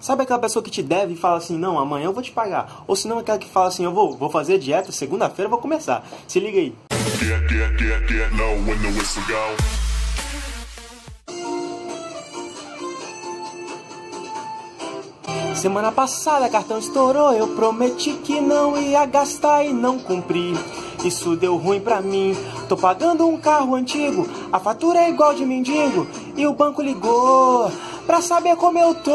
Sabe aquela pessoa que te deve e fala assim, não, amanhã eu vou te pagar. Ou se não, aquela que fala assim, eu vou fazer dieta, segunda-feira eu vou começar. Se liga aí. Semana passada cartão estourou, eu prometi que não ia gastar e não cumpri. Isso deu ruim pra mim, tô pagando um carro antigo, a fatura é igual de mendigo, e o banco ligou pra saber como eu tô.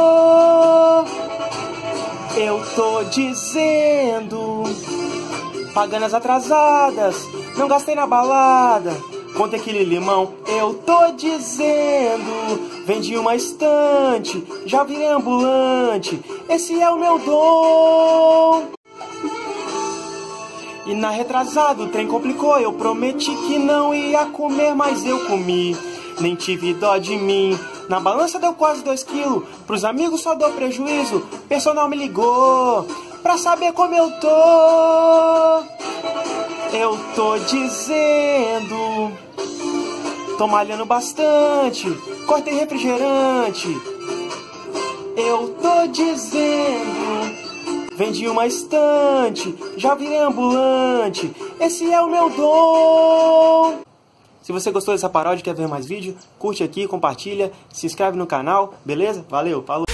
Eu tô dizendo, pagando as atrasadas, não gastei na balada, com tequila e limão. Eu tô dizendo, vendi uma estante, já virei ambulante, esse é o meu dom. E na retrasada o trem complicou, eu prometi que não ia comer, mas eu comi, nem tive dó de mim. Na balança deu quase 2 quilos, pros amigos só deu prejuízo, personal me ligou pra saber como eu tô. Eu tô dizendo, tô malhando bastante, cortei refrigerante. Eu tô dizendo, vendi uma estante, já virei ambulante, esse é o meu dom. Se você gostou dessa paródia e quer ver mais vídeo, curte aqui, compartilha, se inscreve no canal, beleza? Valeu, falou!